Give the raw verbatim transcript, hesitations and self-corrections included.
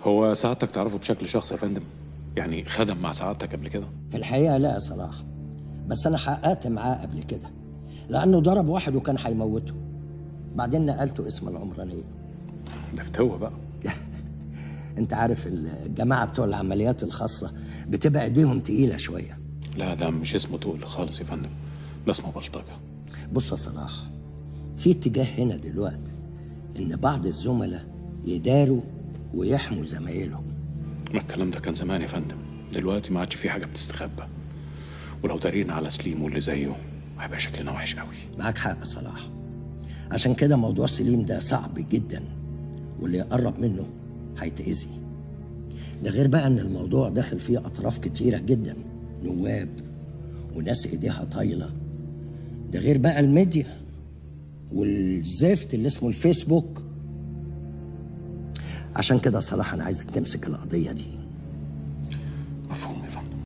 هو سعادتك تعرفه بشكل شخصي يا فندم؟ يعني خدم مع سعادتك قبل كده؟ في الحقيقة لا يا صلاح، بس أنا حققت معاه قبل كده لأنه ضرب واحد وكان هيموته، بعدين نقلته اسم العمرانية. ده فتوة بقى. أنت عارف الجماعة بتوع العمليات الخاصة بتبقى إيديهم تقيلة شوية. لا ده مش اسمه تقل خالص يا فندم، ده اسمه بلطجة. بص يا صلاح، في اتجاه هنا دلوقتي إن بعض الزملاء يداروا ويحموا زمايلهم. ما الكلام ده كان زمان يا فندم، دلوقتي ما عادش في حاجة بتستخبى، ولو دارينا على سليم واللي زيه هيبقى شكلنا وحش قوي. معاك حق يا صلاح، عشان كده موضوع سليم ده صعب جدا، واللي يقرب منه هيتأذي. ده غير بقى ان الموضوع داخل فيه اطراف كتيره جدا، نواب وناس ايديها طايله، ده غير بقى الميديا والزفت اللي اسمه الفيسبوك. عشان كده صراحه انا عايزك تمسك القضيه دي